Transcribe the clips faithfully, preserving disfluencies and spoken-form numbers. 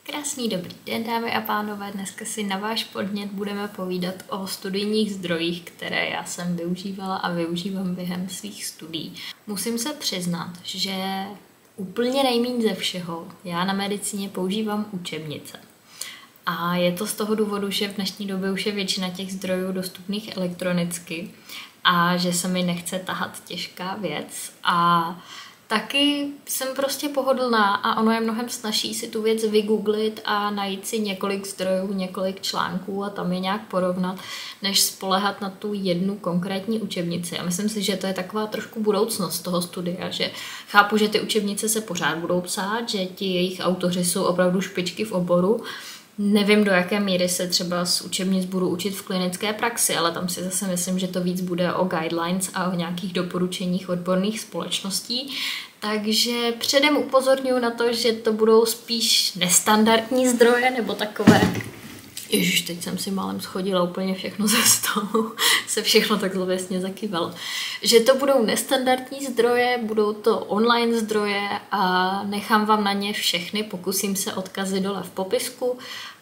Krásný dobrý den, dámy a pánové. Dneska si na váš podnět budeme povídat o studijních zdrojích, které já jsem využívala a využívám během svých studií. Musím se přiznat, že úplně nejméně ze všeho já na medicíně používám učebnice. A je to z toho důvodu, že v dnešní době už je většina těch zdrojů dostupných elektronicky a že se mi nechce tahat těžká věc. A taky jsem prostě pohodlná a ono je mnohem snazší si tu věc vygooglit a najít si několik zdrojů, několik článků a tam je nějak porovnat, než spoléhat na tu jednu konkrétní učebnici. A myslím si, že to je taková trošku budoucnost toho studia, že chápu, že ty učebnice se pořád budou psát, že ti jejich autoři jsou opravdu špičky v oboru. Nevím, do jaké míry se třeba z učebnic budu učit v klinické praxi, ale tam si zase myslím, že to víc bude o guidelines a o nějakých doporučeních odborných společností. Takže předem upozorňuji na to, že to budou spíš nestandardní zdroje nebo takové... Ježiš, teď jsem si málem schodila úplně všechno ze stolu, se všechno tak zlověsně zakývalo. Že to budou nestandardní zdroje, budou to online zdroje a nechám vám na ně všechny, pokusím se odkazy dole v popisku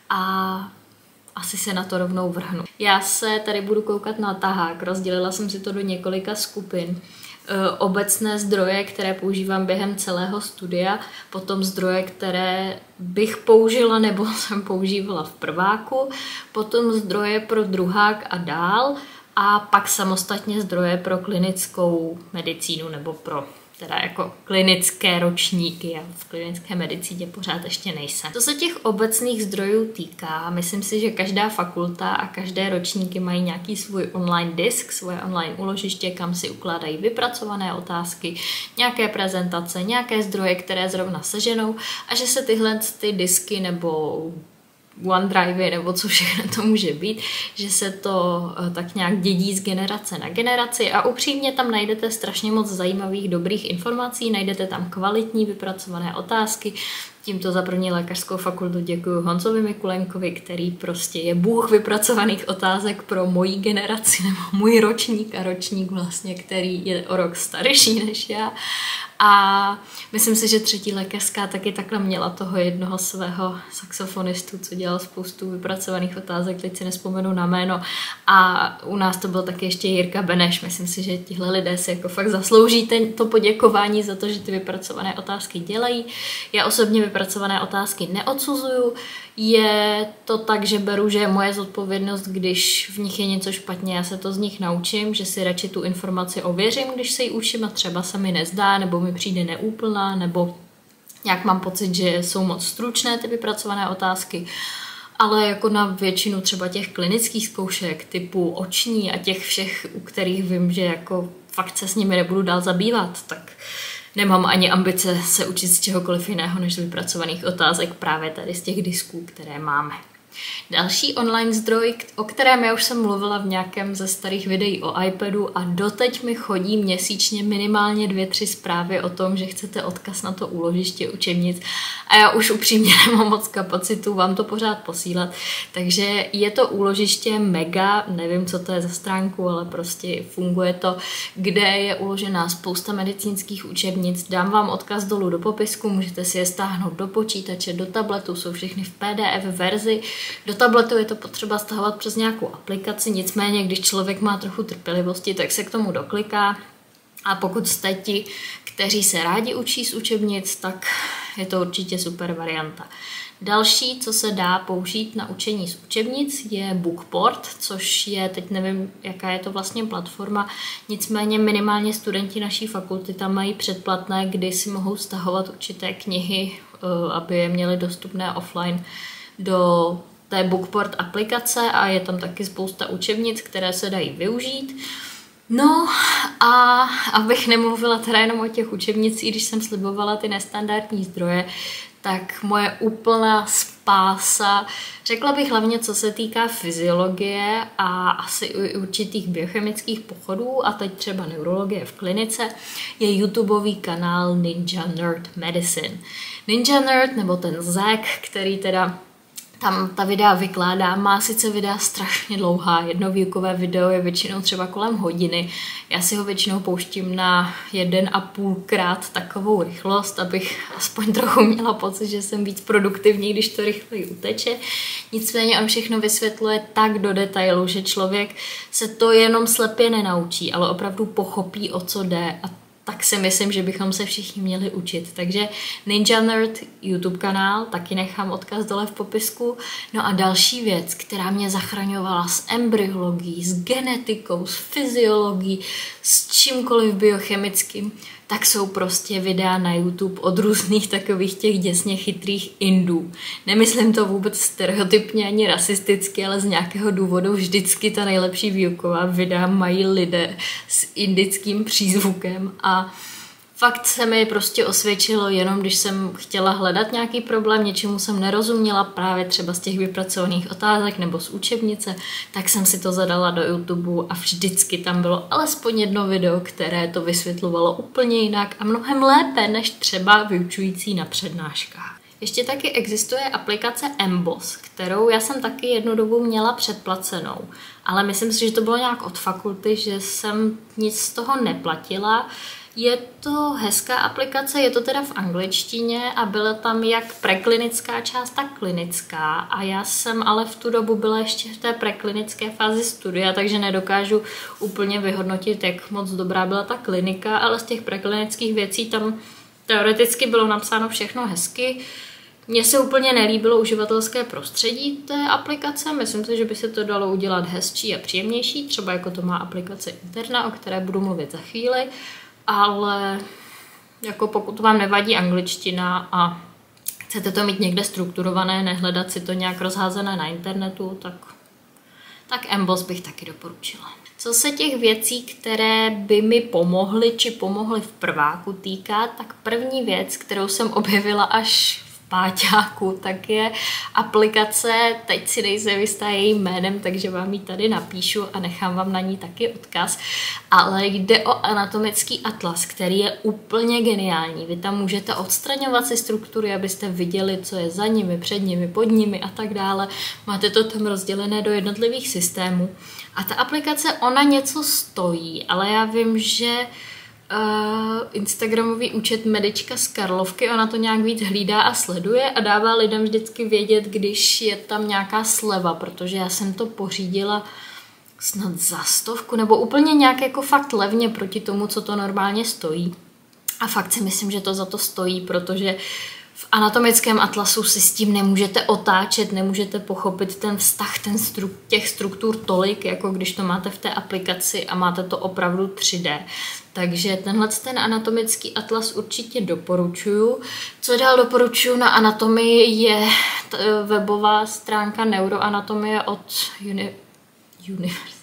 a asi se na to rovnou vrhnu. Já se tady budu koukat na tahák, rozdělila jsem si to do několika skupin. Obecné zdroje, které používám během celého studia, potom zdroje, které bych použila nebo jsem používala v prváku, potom zdroje pro druhák a dál a pak samostatně zdroje pro klinickou medicínu nebo pro teda jako klinické ročníky. Já v klinické medicíně pořád ještě nejsem. Co se těch obecných zdrojů týká, myslím si, že každá fakulta a každé ročníky mají nějaký svůj online disk, svoje online úložiště, kam si ukládají vypracované otázky, nějaké prezentace, nějaké zdroje, které zrovna seženou a že se tyhle ty disky nebo OneDrive nebo co všechno to může být, že se to tak nějak dědí z generace na generaci a upřímně tam najdete strašně moc zajímavých, dobrých informací, najdete tam kvalitní vypracované otázky. Tímto za první lékařskou fakultu děkuji Honzovi Mikulenkovi, který prostě je bůh vypracovaných otázek pro moji generaci nebo můj ročník a ročník vlastně, který je o rok starší než já. A myslím si, že třetí lékařská taky takhle měla toho jednoho svého saxofonistu, co dělal spoustu vypracovaných otázek, teď si nespomenu na jméno. A u nás to byl taky ještě Jirka Beneš. Myslím si, že tihle lidé si jako fakt zaslouží ten, to poděkování za to, že ty vypracované otázky dělají. Já osobně vypracované otázky neodsuzuju. Je to tak, že beru, že je moje zodpovědnost, když v nich je něco špatně, já se to z nich naučím, že si radši tu informaci ověřím, když se ji učím a třeba se mi nezdá, nebo mi přijde neúplná, nebo nějak mám pocit, že jsou moc stručné ty vypracované otázky. Ale jako na většinu třeba těch klinických zkoušek typu oční a těch všech, u kterých vím, že jako fakt se s nimi nebudu dál zabývat, tak nemám ani ambice se učit z čehokoliv jiného než z vypracovaných otázek právě tady z těch disků, které máme. Další online zdroj, o kterém já už jsem mluvila v nějakém ze starých videí o iPadu a doteď mi chodí měsíčně minimálně dvě, tři zprávy o tom, že chcete odkaz na to úložiště učebnic a já už upřímně nemám moc kapacitu vám to pořád posílat, takže je to úložiště Mega, nevím, co to je za stránku, ale prostě funguje to, kde je uložená spousta medicínských učebnic, dám vám odkaz dolů do popisku, můžete si je stáhnout do počítače, do tabletu, jsou všechny v P D F verzi. Do tabletu je to potřeba stahovat přes nějakou aplikaci, nicméně když člověk má trochu trpělivosti, tak se k tomu dokliká a pokud jste ti, kteří se rádi učí z učebnic, tak je to určitě super varianta. Další, co se dá použít na učení z učebnic, je Bookport, což je, teď nevím, jaká je to vlastně platforma, nicméně minimálně studenti naší fakulty tam mají předplatné, kdy si mohou stahovat určité knihy, aby je měli dostupné offline do té Bookport aplikace a je tam taky spousta učebnic, které se dají využít. No a abych nemluvila teda jenom o těch učebnicích, když jsem slibovala ty nestandardní zdroje, tak moje úplná spása, řekla bych hlavně, co se týká fyziologie a asi i určitých biochemických pochodů a teď třeba neurologie v klinice, je YouTubeový kanál Ninja Nerd Medicine. Ninja Nerd, nebo ten Zack, který teda tam ta videa vykládá, má sice videa strašně dlouhá, jedno výukové video je většinou třeba kolem hodiny, já si ho většinou pouštím na jeden a půlkrát takovou rychlost, abych aspoň trochu měla pocit, že jsem víc produktivní, když to rychleji uteče. Nicméně on všechno vysvětluje tak do detailu, že člověk se to jenom slepě nenaučí, ale opravdu pochopí, o co jde, a tak si myslím, že bychom se všichni měli učit. Takže Ninja Nerd YouTube kanál, taky nechám odkaz dole v popisku. No a další věc, která mě zachraňovala s embryologií, s genetikou, s fyziologií, s čímkoliv biochemickým, tak jsou prostě videa na YouTube od různých takových těch děsně chytrých Indů. Nemyslím to vůbec stereotypně ani rasisticky, ale z nějakého důvodu vždycky ta nejlepší výuková videa mají lidé s indickým přízvukem a fakt se mi prostě osvědčilo jenom, když jsem chtěla hledat nějaký problém, něčemu jsem nerozuměla, právě třeba z těch vypracovaných otázek nebo z učebnice, tak jsem si to zadala do YouTube a vždycky tam bylo alespoň jedno video, které to vysvětlovalo úplně jinak a mnohem lépe než třeba vyučující na přednáškách. Ještě taky existuje aplikace Emboss, kterou já jsem taky jednu dobu měla předplacenou, ale myslím si, že to bylo nějak od fakulty, že jsem nic z toho neplatila. Je to hezká aplikace, je to teda v angličtině a byla tam jak preklinická část, tak klinická. A já jsem ale v tu dobu byla ještě v té preklinické fázi studia, takže nedokážu úplně vyhodnotit, jak moc dobrá byla ta klinika, ale z těch preklinických věcí tam teoreticky bylo napsáno všechno hezky. Mně se úplně nelíbilo uživatelské prostředí té aplikace, myslím si, že by se to dalo udělat hezčí a příjemnější, třeba jako to má aplikace Interna, o které budu mluvit za chvíli. Ale jako pokud vám nevadí angličtina a chcete to mít někde strukturované, nehledat si to nějak rozházené na internetu, tak, tak Emboss bych taky doporučila. Co se těch věcí, které by mi pomohly či pomohly v prváku týká, tak první věc, kterou jsem objevila až páťáku, tak je aplikace, teď si nejsem jistá jejím jménem, takže vám ji tady napíšu a nechám vám na ní taky odkaz, ale jde o anatomický atlas, který je úplně geniální. Vy tam můžete odstraňovat si struktury, abyste viděli, co je za nimi, před nimi, pod nimi a tak dále. Máte to tam rozdělené do jednotlivých systémů a ta aplikace, ona něco stojí, ale já vím, že Uh, Instagramový účet Medička z Karlovky, ona to nějak víc hlídá a sleduje a dává lidem vždycky vědět, když je tam nějaká sleva, protože já jsem to pořídila snad za stovku, nebo úplně nějak jako fakt levně proti tomu, co to normálně stojí. A fakt si myslím, že to za to stojí, protože v anatomickém atlasu si s tím nemůžete otáčet, nemůžete pochopit ten vztah ten stru- těch struktur tolik, jako když to máte v té aplikaci a máte to opravdu tři dé. Takže tenhle ten anatomický atlas určitě doporučuju. Co dál doporučuju na anatomii je webová stránka Neuroanatomie od, uni- univerzity.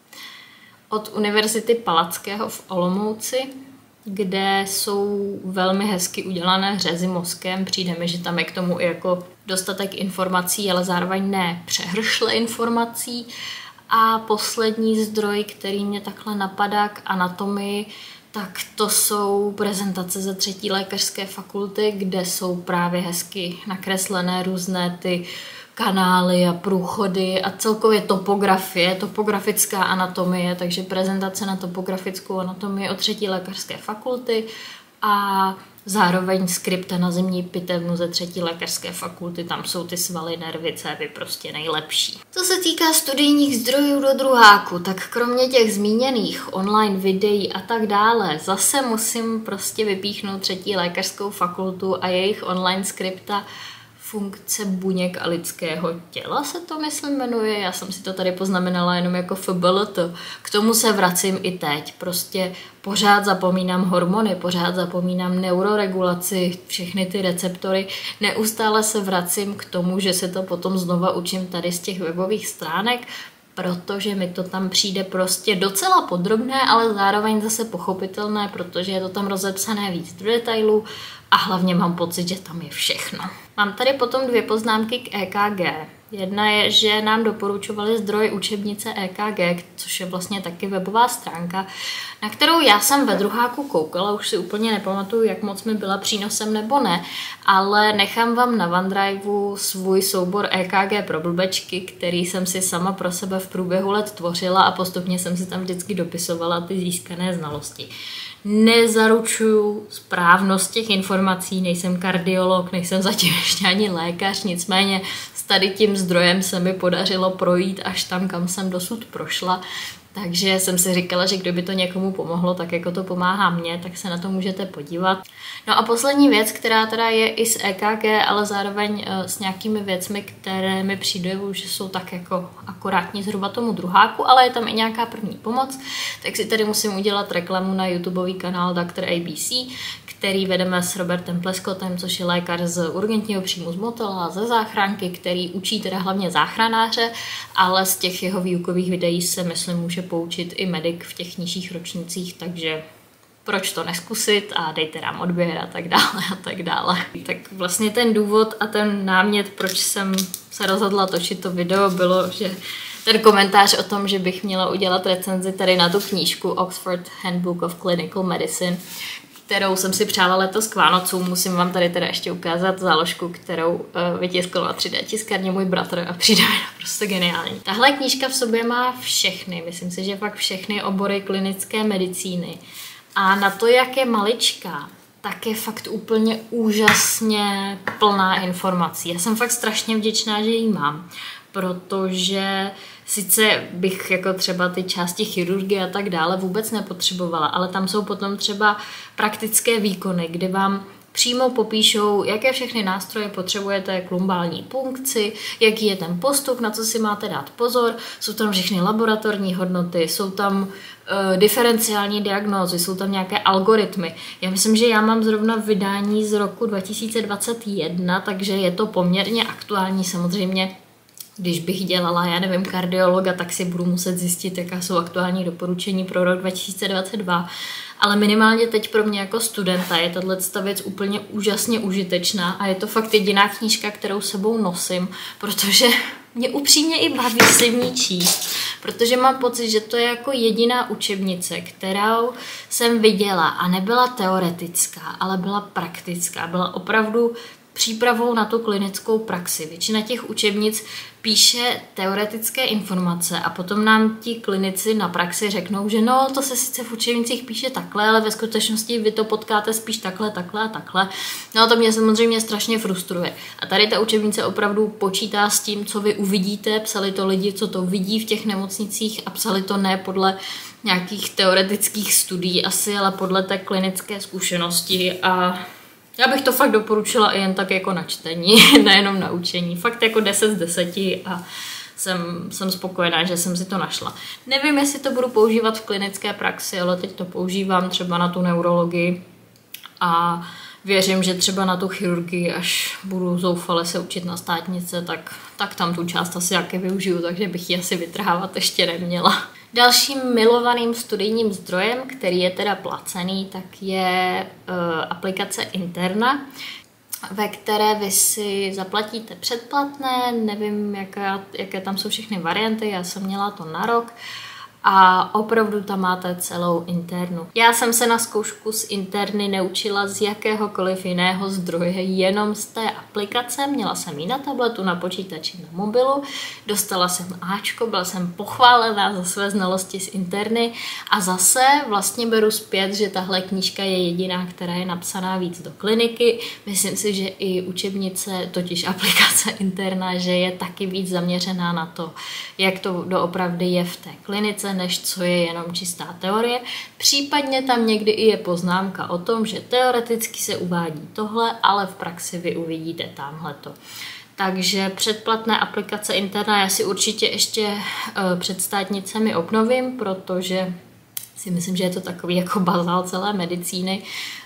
od Univerzity Palackého v Olomouci, kde jsou velmi hezky udělané řezy mozkem. Přijde mi, že tam je k tomu i jako dostatek informací, ale zároveň ne přehršle informací. A poslední zdroj, který mě takhle napadá k anatomii, tak to jsou prezentace ze třetí lékařské fakulty, kde jsou právě hezky nakreslené různé ty kanály a průchody a celkově topografie, topografická anatomie, takže prezentace na topografickou anatomii od třetí lékařské fakulty a zároveň skripta na zemní pitevnu ze třetí lékařské fakulty, tam jsou ty svaly, nervy, cévy prostě nejlepší. Co se týká studijních zdrojů do druháku, tak kromě těch zmíněných online videí a tak dále, zase musím prostě vypíchnout třetí lékařskou fakultu a jejich online skripta Funkce buněk a lidského těla se to, myslím, jmenuje. Já jsem si to tady poznamenala jenom jako F B L T. K tomu se vracím i teď. Prostě pořád zapomínám hormony, pořád zapomínám neuroregulaci, všechny ty receptory. Neustále se vracím k tomu, že se to potom znova učím tady z těch webových stránek, protože mi to tam přijde prostě docela podrobné, ale zároveň zase pochopitelné, protože je to tam rozepsané víc do detailů a hlavně mám pocit, že tam je všechno. Mám tady potom dvě poznámky k E K G. Jedna je, že nám doporučovali zdroj učebnice E K G, což je vlastně taky webová stránka, na kterou já jsem ve druháku koukala, už si úplně nepamatuju, jak moc mi byla přínosem nebo ne, ale nechám vám na OneDriveu svůj soubor E K G pro blbečky, který jsem si sama pro sebe v průběhu let tvořila a postupně jsem si tam vždycky dopisovala ty získané znalosti. Nezaručuju správnost těch informací, nejsem kardiolog, nejsem zatím ještě ani lékař, nicméně s tady tím zdrojem se mi podařilo projít až tam, kam jsem dosud prošla. Takže jsem si říkala, že kdyby to někomu pomohlo, tak jako to pomáhá mně, tak se na to můžete podívat. No a poslední věc, která teda je i s E K G, ale zároveň s nějakými věcmi, které mi přijdou, že jsou tak jako akorátní zhruba tomu druháku, ale je tam i nějaká první pomoc, tak si tady musím udělat reklamu na YouTubeový kanál doktor A B C, který vedeme s Robertem Pleskottem, což je lékař z urgentního příjmu z Motela, ze záchranky, který učí teda hlavně záchranáře, ale z těch jeho výukových videí se, myslím, může poučit i medic v těch nižších ročnících, takže proč to neskusit a dejte nám odběr a tak dále a tak dále. Tak vlastně ten důvod a ten námět, proč jsem se rozhodla točit to video, bylo, že ten komentář o tom, že bych měla udělat recenzi tady na tu knížku Oxford Handbook of Clinical Medicine, kterou jsem si přála letos k Vánocům. Musím vám tady teda ještě ukázat záložku, kterou uh, vytiskl na tři dé tiskárně můj bratr a přijde mi prostě geniální. Tahle knížka v sobě má všechny, myslím si, že fakt všechny obory klinické medicíny. A na to, jak je maličká, tak je fakt úplně úžasně plná informací. Já jsem fakt strašně vděčná, že ji mám, protože sice bych jako třeba ty části chirurgie a tak dále vůbec nepotřebovala, ale tam jsou potom třeba praktické výkony, kdy vám přímo popíšou, jaké všechny nástroje potřebujete k lumbální punkci, jaký je ten postup, na co si máte dát pozor, jsou tam všechny laboratorní hodnoty, jsou tam uh, diferenciální diagnózy, jsou tam nějaké algoritmy. Já myslím, že já mám zrovna vydání z roku dva tisíce dvacet jedna, takže je to poměrně aktuální samozřejmě. Když bych dělala, já nevím, kardiologa, tak si budu muset zjistit, jaká jsou aktuální doporučení pro rok dva tisíce dvacet dva. Ale minimálně teď pro mě jako studenta je tato věc úplně úžasně užitečná a je to fakt jediná knížka, kterou sebou nosím, protože mě upřímně i baví si v ní číst, protože mám pocit, že to je jako jediná učebnice, kterou jsem viděla a nebyla teoretická, ale byla praktická, byla opravdu přípravou na tu klinickou praxi. Většina těch učebnic píše teoretické informace a potom nám ti klinici na praxi řeknou, že no, to se sice v učebnicích píše takhle, ale ve skutečnosti vy to potkáte spíš takhle, takhle a takhle. No a to mě samozřejmě strašně frustruje. A tady ta učebnice opravdu počítá s tím, co vy uvidíte, psali to lidi, co to vidí v těch nemocnicích a psali to ne podle nějakých teoretických studií asi, ale podle té klinické zkušenosti a já bych to fakt doporučila i jen tak jako na čtení, nejenom na učení. Fakt jako deset z deseti a jsem, jsem spokojená, že jsem si to našla. Nevím, jestli to budu používat v klinické praxi, ale teď to používám třeba na tu neurologii a věřím, že třeba na tu chirurgii, až budu zoufale se učit na státnice, tak, tak tam tu část asi jaké využiju, takže bych ji asi vytrhávat ještě neměla. Dalším milovaným studijním zdrojem, který je teda placený, tak je uh, aplikace Interna, ve které vy si zaplatíte předplatné, nevím, jaké, jaké tam jsou všechny varianty, já jsem měla to na rok a opravdu tam máte celou internu. Já jsem se na zkoušku z interny neučila z jakéhokoliv jiného zdroje, jenom z té aplikace. Měla jsem ji na tabletu, na počítači, na mobilu, dostala jsem áčko, byla jsem pochválená za své znalosti z interny a zase vlastně beru zpět, že tahle knížka je jediná, která je napsaná víc do kliniky. Myslím si, že i učebnice, totiž aplikace interna, že je taky víc zaměřená na to, jak to doopravdy je v té klinice, než co je jenom čistá teorie. Případně tam někdy i je poznámka o tom, že teoreticky se uvádí tohle, ale v praxi vy uvidíte tamhleto. Takže předplatné aplikace Interna já si určitě ještě uh, před státnicemi obnovím, protože si myslím, že je to takový jako bazál celé medicíny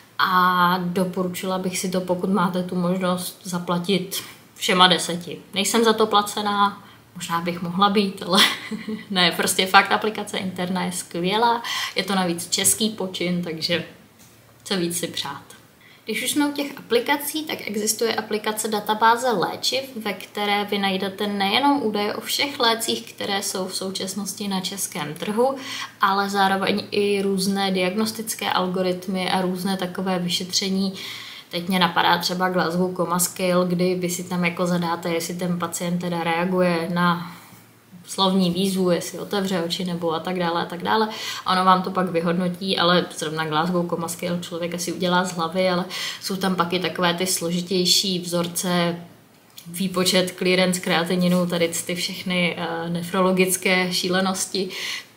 a doporučila bych si to, pokud máte tu možnost zaplatit všema deseti. Nejsem za to placená, možná bych mohla být, ale ne, prostě fakt aplikace Interna je skvělá, je to navíc český počin, takže co víc si přát. Když už jsme u těch aplikací, tak existuje aplikace databáze léčiv, ve které vy najdete nejenom údaje o všech lécích, které jsou v současnosti na českém trhu, ale zároveň i různé diagnostické algoritmy a různé takové vyšetření. Teď mě napadá třeba Glasgow Coma Scale, kdy vy si tam jako zadáte, jestli ten pacient teda reaguje na slovní výzvu, jestli otevře oči nebo a tak dále a tak dále. A ono vám to pak vyhodnotí, ale zrovna Glasgow Coma Scale člověk asi udělá z hlavy, ale jsou tam pak i takové ty složitější vzorce, výpočet, clearance, kreatininu, tady ty všechny uh, nefrologické šílenosti.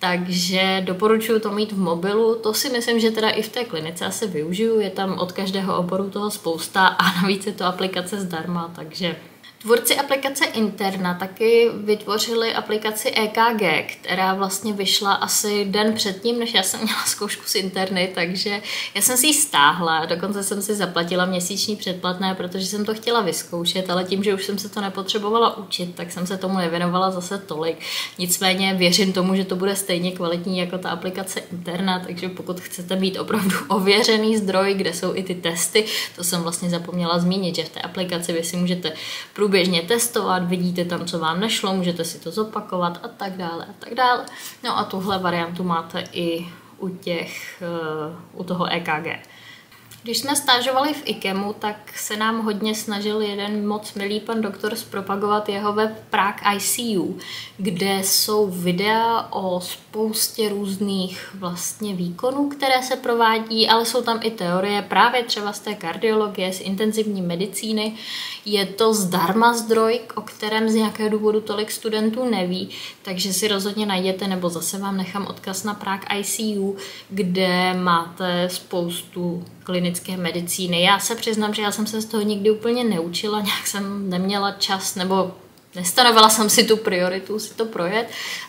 Takže doporučuji to mít v mobilu. To si myslím, že teda i v té klinice asi využiju. Je tam od každého oboru toho spousta a navíc je to aplikace zdarma, takže tvůrci aplikace Interna taky vytvořili aplikaci E K G, která vlastně vyšla asi den předtím, než já jsem měla zkoušku z Interny, takže já jsem si ji stáhla, dokonce jsem si zaplatila měsíční předplatné, protože jsem to chtěla vyzkoušet, ale tím, že už jsem se to nepotřebovala učit, tak jsem se tomu nevěnovala zase tolik. Nicméně věřím tomu, že to bude stejně kvalitní jako ta aplikace Interna, takže pokud chcete mít opravdu ověřený zdroj, kde jsou i ty testy, to jsem vlastně zapomněla zmínit, že v té aplikaci vy si můžete běžně testovat, vidíte tam, co vám nešlo, můžete si to zopakovat a tak dále a tak dále. No a tuhle variantu máte i u těch, u toho E K G. Když jsme stážovali v IKEMu, tak se nám hodně snažil jeden moc milý pan doktor zpropagovat jeho web Prague I C U, kde jsou videa o spoustě různých vlastně výkonů, které se provádí, ale jsou tam i teorie právě třeba z té kardiologie, z intenzivní medicíny. Je to zdarma zdroj, o kterém z nějakého důvodu tolik studentů neví, takže si rozhodně najděte, nebo zase vám nechám odkaz na Prague I C U, kde máte spoustu klinické medicíny. Já se přiznám, že já jsem se z toho nikdy úplně neučila, nějak jsem neměla čas, nebo nestanovila jsem si tu prioritu si to projet,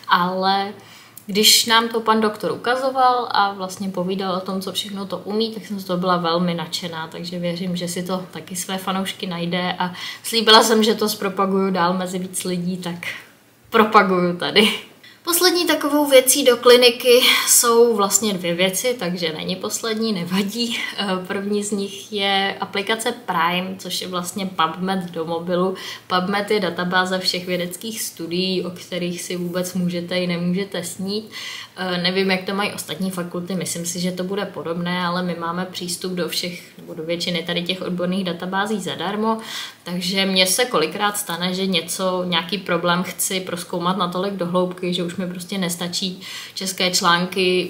ale když nám to pan doktor ukazoval a vlastně povídal o tom, co všechno to umí, tak jsem z toho byla velmi nadšená, takže věřím, že si to taky své fanoušky najde a slíbila jsem, že to zpropaguju dál mezi víc lidí, tak propaguju tady. Poslední takovou věcí do kliniky jsou vlastně dvě věci, takže není poslední, nevadí. První z nich je aplikace Prime, což je vlastně PubMed do mobilu. PubMed je databáze všech vědeckých studií, o kterých si vůbec můžete i nemůžete snít. Nevím, jak to mají ostatní fakulty, myslím si, že to bude podobné, ale my máme přístup do všech, nebo do většiny tady těch odborných databází zadarmo, takže mně se kolikrát stane, že něco, nějaký problém chci prozkoumat natolik do hloubky, že už mi prostě nestačí české články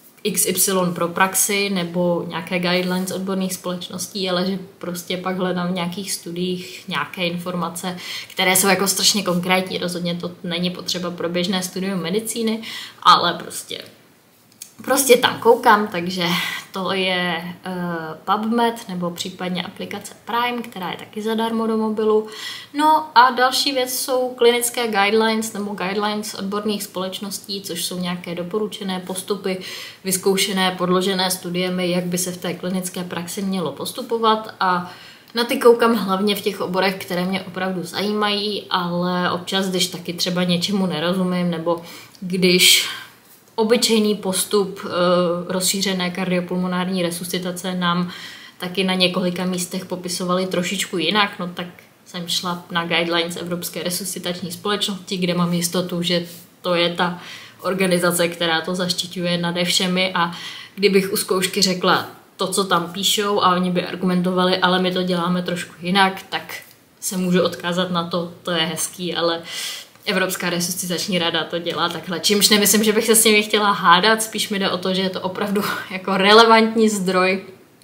X Y pro praxi nebo nějaké guidelines odborných společností, ale že prostě pak hledám v nějakých studiích nějaké informace, které jsou jako strašně konkrétní. Rozhodně to není potřeba pro běžné studium medicíny, ale prostě Prostě tam koukám, takže to je uh, PubMed nebo případně aplikace Prime, která je taky zadarmo do mobilu. No a další věc jsou klinické guidelines nebo guidelines odborných společností, což jsou nějaké doporučené postupy, vyzkoušené, podložené studiemi, jak by se v té klinické praxi mělo postupovat a na ty koukám hlavně v těch oborech, které mě opravdu zajímají, ale občas, když taky třeba něčemu nerozumím nebo když obyčejný postup e, rozšířené kardiopulmonární resuscitace nám taky na několika místech popisovali trošičku jinak, no tak jsem šla na guidelines Evropské resuscitační společnosti, kde mám jistotu, že to je ta organizace, která to zaštiťuje nade všemi a kdybych u zkoušky řekla to, co tam píšou a oni by argumentovali, ale my to děláme trošku jinak, tak se můžu odkázat na to, to je hezký, ale Evropská resuscitační rada to dělá takhle. Čímž nemyslím, že bych se s nimi chtěla hádat, spíš mi jde o to, že je to opravdu jako relevantní zdroj,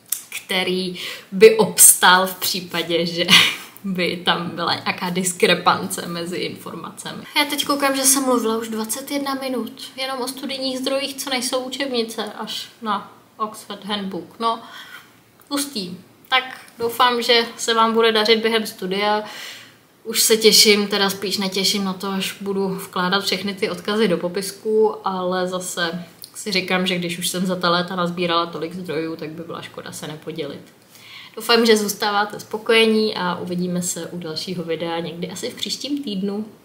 který by obstál v případě, že by tam byla nějaká diskrepance mezi informacemi. Já teď koukám, že jsem mluvila už dvacet jedna minut, jenom o studijních zdrojích, co nejsou učebnice, až na Oxford Handbook. No, hustý. Tak doufám, že se vám bude dařit během studia. Už se těším, teda spíš netěším na to, až budu vkládat všechny ty odkazy do popisku, ale zase si říkám, že když už jsem za ta léta nazbírala tolik zdrojů, tak by byla škoda se nepodělit. Doufám, že zůstáváte spokojení a uvidíme se u dalšího videa někdy asi v příštím týdnu.